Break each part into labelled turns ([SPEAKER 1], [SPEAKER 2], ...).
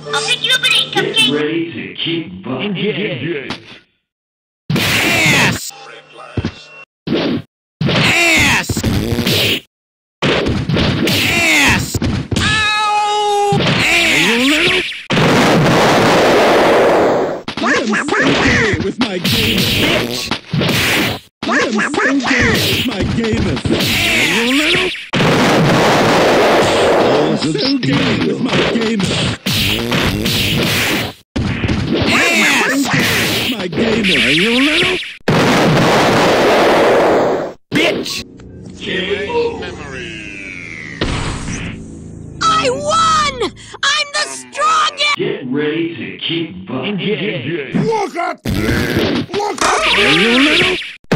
[SPEAKER 1] I'll pick you up at 8, Cupcake.
[SPEAKER 2] Get ready to keep bucking.
[SPEAKER 3] Engage.
[SPEAKER 4] Ass! Ass! Ass! Ow! Ass!
[SPEAKER 5] With my game,
[SPEAKER 4] Bitch!
[SPEAKER 5] I'm so gay with my gamers.
[SPEAKER 4] You little
[SPEAKER 5] I'm so gay with my gamers.
[SPEAKER 4] ass!
[SPEAKER 5] My gamers.
[SPEAKER 4] You little bitch!
[SPEAKER 1] I won! I'm the strongest!
[SPEAKER 2] Get ready to keep bucking.
[SPEAKER 3] Engage.
[SPEAKER 5] Look at me! Look at
[SPEAKER 4] You little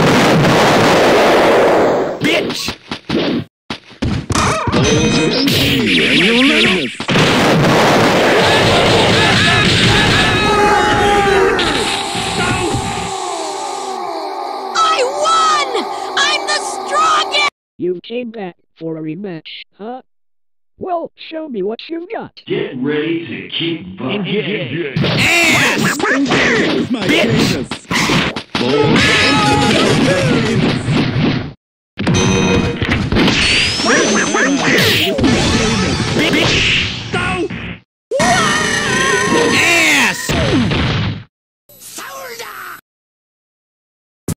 [SPEAKER 4] bitch! You little
[SPEAKER 1] I won! I'm the strongest!
[SPEAKER 6] You came back for a rematch, huh? Well, show me what you've got.
[SPEAKER 2] Get ready to keep bucking.
[SPEAKER 3] Engage.
[SPEAKER 4] ass!
[SPEAKER 5] with my
[SPEAKER 4] Bitch!
[SPEAKER 5] gamers.